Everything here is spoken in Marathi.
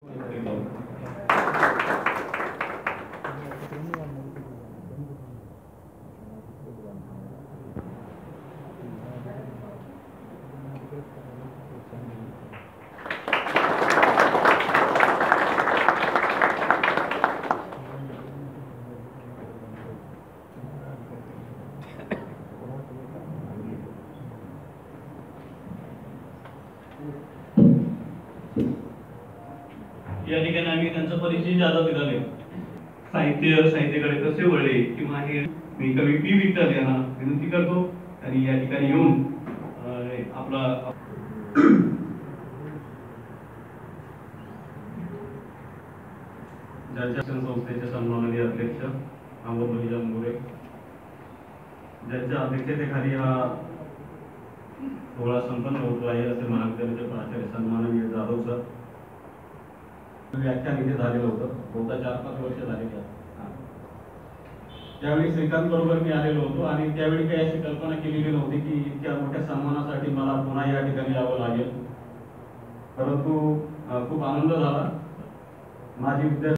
या ठिकाणी आम्ही त्यांचा परिचय जादा दिला. साहित्याकडे कसे वळले किंवा हे मी कवी पी विठ्ठल यांना विनंती करतो आणि या ठिकाणी येऊन आपला ज्यांच्या संस्थेचे सन्माननीय अध्यक्ष अमोल मोरे ज्यांच्या अध्यक्षतेखाली हा सोहळा संपन्न होतो आहे असे महाविद्यालयाचे प्राचार्य सन्माननीय जाधव सर व्याख्यान इथे झालेलं होतं. बहुधा 4-5 वर्ष झालेली आहेत. त्यावेळी श्रीकांत बरोबर मी आलेलो होतो आणि त्यावेळी काही अशी कल्पना केलेली नव्हती की इतक्या मोठ्या सन्मानासाठी मला पुन्हा या ठिकाणी यावं लागेल. परंतु खूप आनंद झाला. माझी विद्यार्थी